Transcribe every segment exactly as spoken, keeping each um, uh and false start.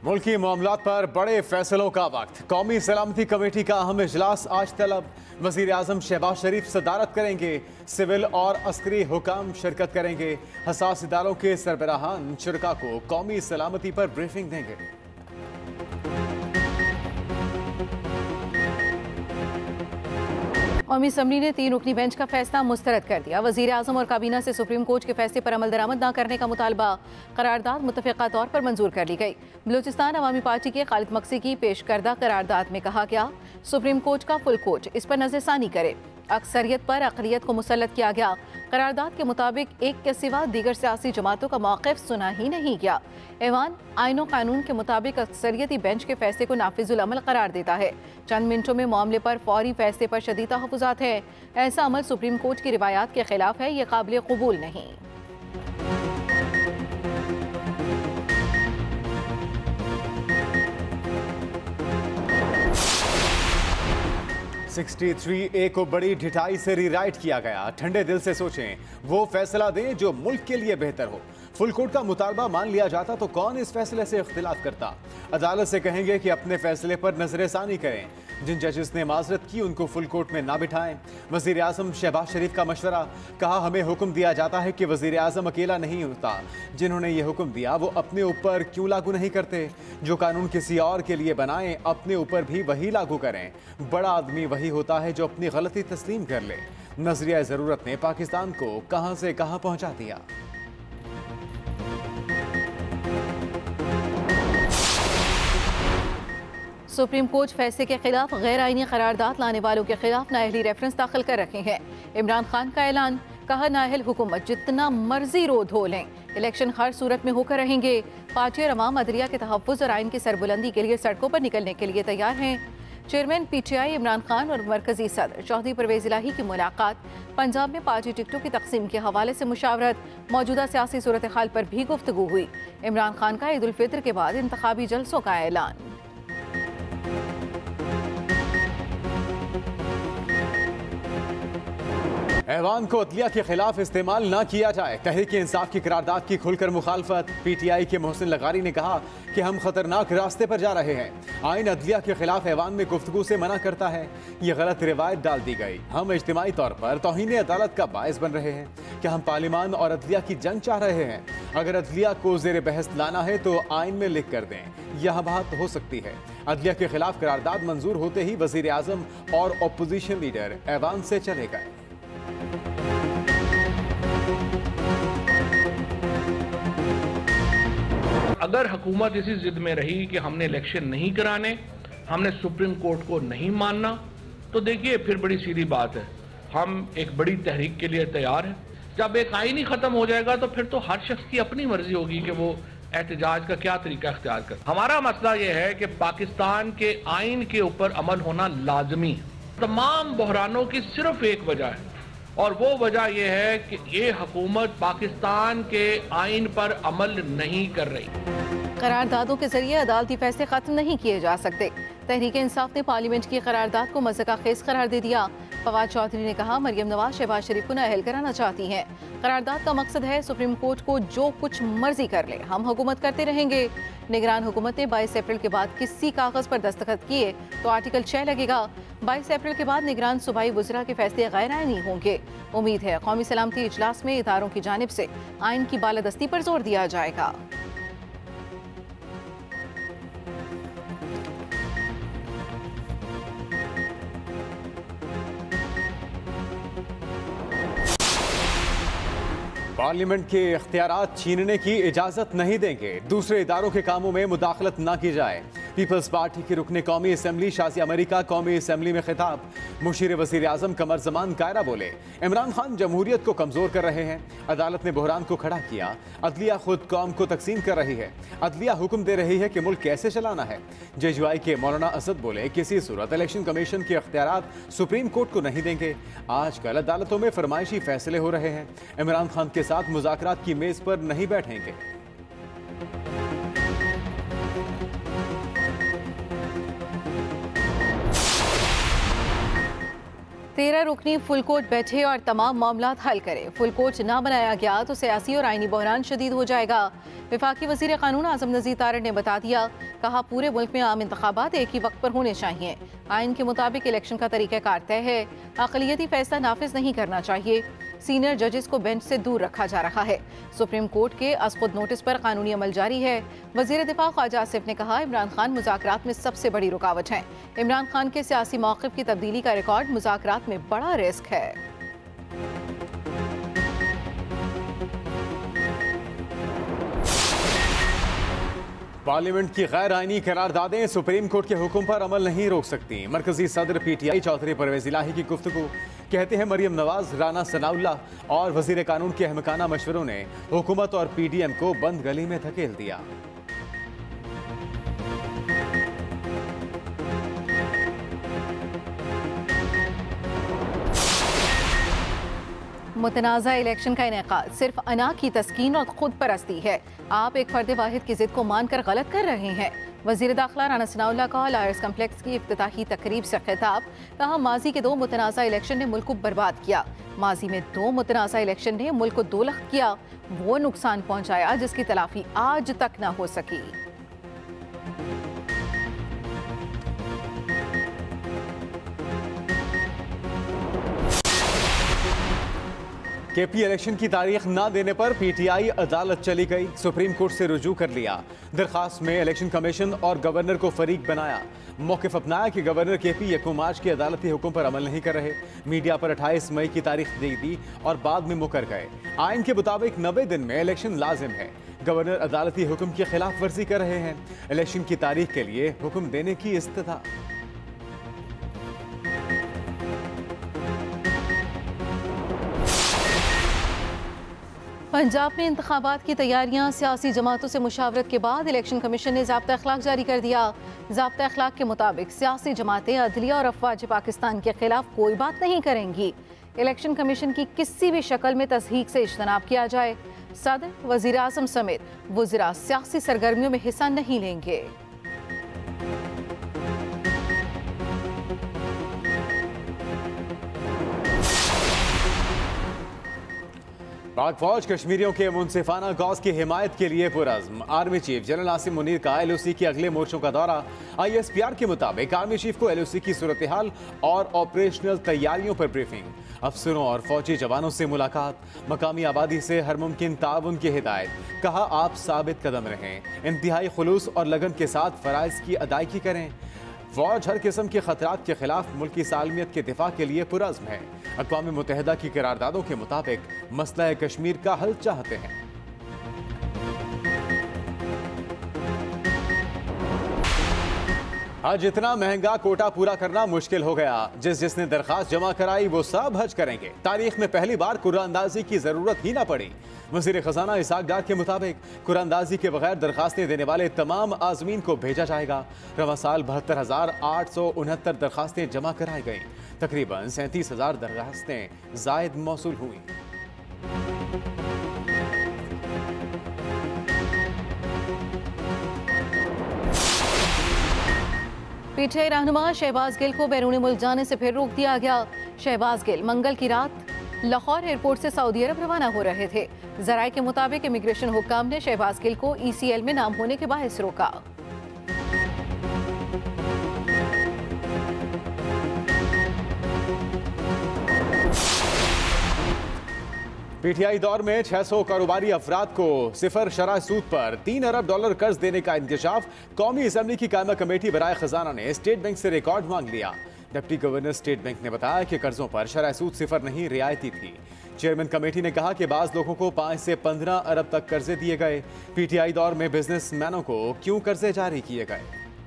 मुल्की मामलात पर बड़े फैसलों का वक्त। कौमी सलामती कमेटी का अहम इजलास आज तलब। वजीर आजम शहबाज शरीफ सदारत करेंगे। सिविल और अस्करी हुकाम शिरकत करेंगे। हसास इदारों के सरबराहान शुरका को कौमी सलामती पर ब्रीफिंग देंगे। कौमी असम्बली ने तीन रुकनी बेंच का फैसला मुस्तरद कर दिया। वजीर आजम और काबीना से सुप्रीम कोर्ट के फैसले पर अमल दरामद न करने का मुतालबा करारदाद मुतफ़िक़ा तौर पर मंजूर कर ली गई। बलूचिस्तान अवामी पार्टी के खालिद मक्सी की पेश करदा करारदाद में कहा गया, सुप्रीम कोर्ट का फुल कोर्ट इस पर नज़रसानी करे। अक्सरियत पर अक़लियत को मुसल्लत किया गया। करारदाद के मुताबिक एक के सिवा दीगर सियासी जमातों का मौक़िफ़ सुना ही नहीं गया। ऐवान आईन और कानून के मुताबिक अक्सरियती बेंच के फैसले को नाफिजुल अमल करार देता है। चंद मिनटों में मामले पर फौरी फैसले पर शदीद तहफ़्फ़ुज़ात है। ऐसा अमल सुप्रीम कोर्ट की रिवायात के खिलाफ है, ये काबिल कबूल नहीं। तिरसठ ए को बड़ी ढिठाई से रीराइट किया गया। ठंडे दिल से सोचें, वो फैसला दें जो मुल्क के लिए बेहतर हो। फुल कोर्ट का मुतालबा मान लिया जाता तो कौन इस फैसले से इख्तिलाफ करता। अदालत से कहेंगे कि अपने फैसले पर नजरसानी करें। जिन जजेस ने माजरत की उनको फुल कोर्ट में ना बिठाएं। वजीर आजम शहबाज शरीफ का मशवरा, कहा हमें हुक्म दिया जाता है कि वजीर आजम अकेला नहीं होता। जिन्होंने ये हुक्म दिया वो अपने ऊपर क्यों लागू नहीं करते। जो कानून किसी और के लिए बनाएं अपने ऊपर भी वही लागू करें। बड़ा आदमी वही होता है जो अपनी गलती तस्लीम कर ले। नजरिया ज़रूरत ने पाकिस्तान को कहां से कहां पहुंचा दिया। सुप्रीम कोर्ट फैसले के खिलाफ गैर आईनी करारदाद लाने वालों के खिलाफ नाअहली रेफरेंस दाखिल कर रखे हैं। इमरान खान का ऐलान, कहा नाअहल हुकूमत जितना मर्जी रोध हो लें, इलेक्शन हर सूरत में होकर रहेंगे। पार्टी और अवाम अदलिया के तहफ़्फ़ुज़ और आइन की सरबुलंदी के लिए सड़कों पर निकलने के लिए तैयार हैं। Chairman P T I Imran Khan और मरकजी सदर चौधरी परवेज़ इलाही की मुलाकात। पंजाब में पार्टी टिकटों की तकसीम के हवाले से मुशावरत। मौजूदा सियासी सूरत हाल पर भी गुफ्तगू हुई। इमरान खान का ईद उल फितर के बाद इंतखाबी जलसों का ऐलान। ऐवान को अदलिया के खिलाफ इस्तेमाल न किया जाए। तहरीक इंसाफ की करारदाद की खुलकर मुखालफत। पी टी आई के मोहसिन लगारी ने कहा कि हम खतरनाक रास्ते पर जा रहे हैं। आइन अदलिया के खिलाफ ऐवान में गुफ्तगू से मना करता है। ये गलत रिवायत डाल दी गई। हम इज्तिमाई तौर पर तौहीन अदालत का बायस बन रहे हैं। क्या हम पार्लिमान और अदलिया की जंग चाह रहे हैं। अगर अदलिया को जेर बहस लाना है तो आइन में लिख कर दें, यह बात हो सकती है। अदलिया के खिलाफ करारदाद मंजूर होते ही वजीर आजम और अपोजिशन लीडर ऐवान से चले गए। अगर हुकूमत इसी जिद में रही कि हमने इलेक्शन नहीं कराने, हमने सुप्रीम कोर्ट को नहीं मानना, तो देखिए फिर बड़ी सीधी बात है, हम एक बड़ी तहरीक के लिए तैयार हैं। जब एक आइन ही खत्म हो जाएगा तो फिर तो हर शख्स की अपनी मर्जी होगी कि वो एहतजाज का क्या तरीका अख्तियार करे। हमारा मसला ये है कि पाकिस्तान के आइन के ऊपर अमल होना लाजमी है। तमाम बहरानों की सिर्फ एक वजह है और वो वजह यह है कि ये हुकूमत पाकिस्तान के आइन पर अमल नहीं कर रही। करारदादों के जरिए अदालती फैसले खत्म नहीं किए जा सकते। तहरीक इंसाफ ने पार्लियामेंट की करारदाद को मज़ाक़ खेज करार दे दिया। फवाद चौधरी ने कहा मरियम नवाज शहबाज शरीफ को नाअहल कराना चाहती हैं। करारदाद का मकसद है सुप्रीम कोर्ट को जो कुछ मर्जी कर ले, हम हुकूमत करते रहेंगे। निगरान हुकूमत ने बाईस अप्रैल के बाद किसी कागज़ पर दस्तखत किए तो आर्टिकल छः लगेगा। बाईस अप्रैल के बाद निगरान सूबाई वज़रा के फैसले गैर आइनी होंगे। उम्मीद है कौमी सलामती इजलास में इदारों की जानिब से आइन की बालादस्ती पर जोर दिया जाएगा। पार्लियामेंट के इख्तियारात छीनने की इजाज़त नहीं देंगे। दूसरे इदारों के कामों में मुदाखलत न की जाए। पीपल्स पार्टी की रुकने कौमी असम्बली शाज़िया अमेरिका कौमी असम्बली में खिताब। मुशीर वज़ीर आज़म कमर ज़मान कायरा बोले, इमरान खान जमहूरियत को कमज़ोर कर रहे हैं। अदालत ने बहरान को खड़ा किया। अदलिया खुद कौम को तकसीम कर रही है। अदलिया हुक्म दे रही है कि मुल्क कैसे चलाना है। जे यू आई के मौलाना असद बोले, किसी सूरत इलेक्शन कमीशन के इख्तियारात सुप्रीम कोर्ट को नहीं देंगे। आजकल अदालतों में फरमाइशी फैसले हो रहे हैं। इमरान खान के साथ मुज़ाकरात की मेज पर नहीं बैठेंगे। तेरह रुकनी फुल कोर्ट बैठे और तमाम मामला हल करे। फुल कोर्ट ना बनाया गया तो सियासी और आईनी बहरान शदीद हो जाएगा। वफाकी वजीर कानून आजम नज़ीर तारड़ ने बता दिया, कहा पूरे मुल्क में आम इंतखाबात एक ही वक्त पर होने चाहिए। आइन के मुताबिक इलेक्शन का तरीक़ाकार तय है। अक़लियती फैसला नाफिज नहीं करना चाहिए। सीनियर जजेस को बेंच से दूर रखा जा रहा है। सुप्रीम कोर्ट के अज़ख़ुद नोटिस पर कानूनी अमल जारी है। वज़ीर दिफा ख्वाजा आसिफ ने कहा, इमरान खान मुज़ाकरात में सबसे बड़ी रुकावट हैं। इमरान खान के सियासी मौक़िफ़ की तब्दीली का रिकॉर्ड मुज़ाकरात में बड़ा रिस्क है। पार्लियामेंट की गैर आईनी करारदादें सुप्रीम कोर्ट के हुक्म पर अमल नहीं रोक सकती। मरकजी सदर पीटीआई चौधरी परवेज इलाही की गुफ्तगू। कहते हैं मरियम नवाज, राना सनाउल्लाह और वजीर कानून के अहमकाना मशवरों ने हुकूमत और पीडीएम को बंद गली में धकेल दिया। मुतनाज़ा इलेक्शन का इनेकाद सिर्फ अना की तस्कीन और खुद परस्ती है। आप एक फर्द वाहिद की जिद को मानकर गलत कर रहे हैं। वज़ीर दाखिला राना सनाउल्लाह का लायर्स कम्प्लेक्स की इफ्तिताही तकरीब से खिताब। कहा, माजी के दो मुतनाज़ा इलेक्शन ने मुल्क को बर्बाद किया। माजी में दो मुतनाज़ा इलेक्शन ने मुल्क को दोलख किया, वो नुकसान पहुँचाया जिसकी तलाफी आज तक न हो सकी। केपी इलेक्शन की तारीख न देने पर पीटीआई अदालत चली गई। सुप्रीम कोर्ट से रुजू कर लिया। दरखास्त में इलेक्शन कमीशन और गवर्नर को फरीक बनाया। मौक़िफ़ अपनाया कि गवर्नर केपी यकम मार्च के अदालती हुक्म पर अमल नहीं कर रहे। मीडिया पर अट्ठाईस मई की तारीख दे दी और बाद में मुकर गए। आइन के मुताबिक नब्बे दिन में इलेक्शन लाजिम है। गवर्नर अदालती हुक्म की खिलाफ वर्जी कर रहे हैं। इलेक्शन की तारीख के लिए हुक्म देने की इस्तिदा। पंजाब में इंतखाबात की तैयारियां, सियासी जमातों से मुशावरत के बाद इलेक्शन कमीशन ने ज़ाब्ता अखलाक जारी कर दिया। ज़ाब्ता अखलाक के मुताबिक सियासी जमातें अदलिया और अफवाज पाकिस्तान के खिलाफ कोई बात नहीं करेंगी। इलेक्शन कमीशन की किसी भी शक्ल में तस्दीक से इज्तनाब किया जाए। सदर, वज़ीर आज़म समेत वज़रा सियासी सरगर्मियों में हिस्सा नहीं लेंगे। पाक फौज कश्मीरियों के मुनसिफाना कॉज की हिमायत के लिए पुरज़्म। Army chief general Asim Munir का एलओसी के अगले मोर्चों का दौरा। आईएसपीआर के मुताबिक आर्मी चीफ को एलओसी की सूरत हाल और ऑपरेशनल तैयारियों पर ब्रीफिंग। अफसरों और फौजी जवानों से मुलाकात। मकामी आबादी से हर मुमकिन ताउन की हिदायत। कहा, आप साबित कदम रहें, इंतहाई खुलूस और लगन के साथ फ़राइज़ की अदायगी करें। फौज हर किस्म के खतरात के खिलाफ मुल्की सालमियत के दिफा के लिए पुरज़्म है। अक़वाम मुत्तहिदा की करारदादों के मुताबिक मसला कश्मीर का हल चाहते हैं। हज इतना महंगा, कोटा पूरा करना मुश्किल हो गया। जिस जिसने दरखास्त जमा कराई वो सब हज करेंगे। तारीख में पहली बार कुरानंदाजी की जरूरत ही ना पड़ी। वज़ीर खजाना इसाक डार के मुताबिक कुरानंदाजी के बगैर दरखास्तें देने वाले तमाम आज़मीन को भेजा जाएगा। रवा साल बहत्तर हजार आठ सौ उनहत्तर दरखास्तें जमा कराई गई। तकरीबन सैंतीस हजार दरखास्तें जायद मौसूल हुई। पीटीआई रहनुमा शहबाज गिल को बैरून मुल्क जाने से फिर रोक दिया गया। शहबाज गिल मंगल की रात लाहौर एयरपोर्ट से सऊदी अरब रवाना हो रहे थे। जराये के मुताबिक इमिग्रेशन हुक्काम ने शहबाज गिल को ईसीएल में नाम होने के बायस रोका। पीटीआई दौर में छह सौ कारोबारी अफराद को सिफर शरह सूद पर तीन अरब डॉलर कर्ज देने का इंकशाफ। कौमी असम्बली की कायमा कमेटी बराए खजाना ने स्टेट बैंक से रिकॉर्ड मांग लिया। डिप्टी गवर्नर स्टेट बैंक ने बताया कि कर्जों पर शरह सूद सिफर नहीं, रियायती थी। चेयरमैन कमेटी ने कहा कि बाज लोगों को पाँच से पंद्रह अरब तक कर्जे दिए गए। पीटीआई दौर में बिजनेसमैनों को क्यों कर्जे जारी किए गए?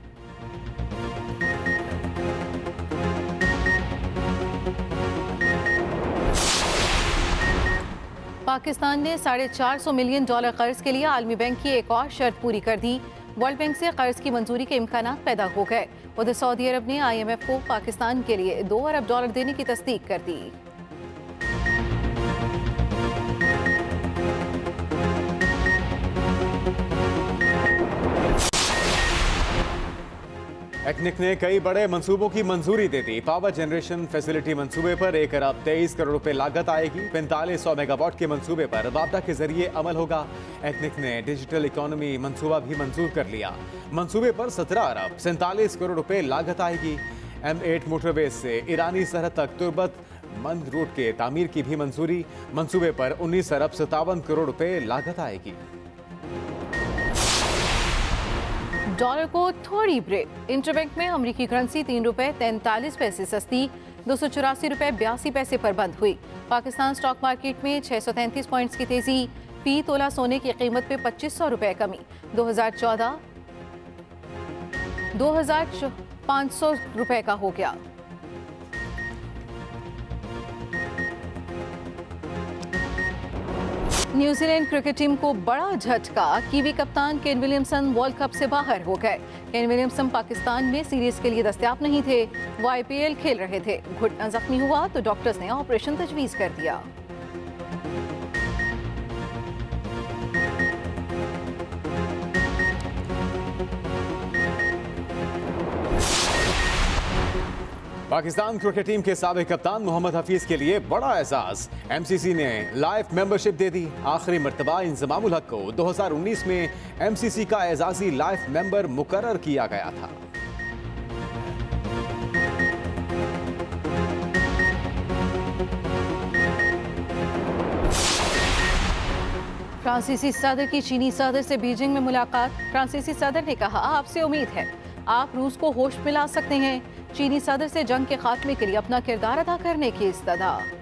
पाकिस्तान ने साढ़े चार सौ मिलियन डॉलर कर्ज के लिए आलमी बैंक की एक और शर्त पूरी कर दी। वर्ल्ड बैंक से कर्ज की मंजूरी के इम्कान पैदा हो गए। उधर सऊदी अरब ने आईएमएफ को पाकिस्तान के लिए दो अरब डॉलर देने की तस्दीक कर दी। एक्निक ने कई बड़े मंसूबों की मंजूरी दे दी। पावर जनरेशन फैसिलिटी मंसूबे पर एक अरब तेईस करोड़ रुपए लागत आएगी। पैंतालीस सौ मेगावाट के मंसूबे पर वापडा के जरिए अमल होगा। एक्निक ने डिजिटल इकोनॉमी मंसूबा भी मंजूर कर लिया। मंसूबे पर सत्रह अरब सैंतालीस करोड़ रुपए लागत आएगी। एम एट मोटरवे से ईरानी सरहद तक तुर्बत मंद रूट के तामीर की भी मंजूरी। मंसूबे पर उन्नीस अरब सत्तावन करोड़ रुपए लागत आएगी। डॉलर को थोड़ी ब्रेक। इंटरबैंक में अमेरिकी करेंसी तीन रुपए तैंतालीस पैसे सस्ती दो सौ चौरासी रुपए बयासी पैसे पर बंद हुई। पाकिस्तान स्टॉक मार्केट में छह सौ तैंतीस पॉइंट्स की तेजी। फी तोला सोने की कीमत में पच्चीस सौ रुपए कमी। दो हजार चौदह दो हजार पाँच सौ रुपए का हो गया। न्यूजीलैंड क्रिकेट टीम को बड़ा झटका। कीवी कप्तान केन विलियमसन वर्ल्ड कप से बाहर हो गए। केन विलियमसन पाकिस्तान में सीरीज के लिए दस्तयाब नहीं थे। वो आईपीएल खेल रहे थे। घुटना जख्मी हुआ तो डॉक्टर्स ने ऑपरेशन तजवीज कर दिया। पाकिस्तान क्रिकेट टीम के साबिक कप्तान मोहम्मद हफीज के लिए बड़ा एजाज। एमसीसी ने लाइफ मेंबरशिप दे दी। आखिरी मर्तबा इंजमामुल हक को दो हज़ार उन्नीस में एमसीसी का एजाजी लाइफ मेंबर मुकर्रर किया गया था। फ्रांसीसी सदर की चीनी सदर से बीजिंग में मुलाकात। फ्रांसीसी सदर ने कहा, आपसे उम्मीद है आप रूस को होश में ला सकते हैं। चीनी सदर से जंग के खात्मे के लिए अपना किरदार अदा करने की इस्तदा।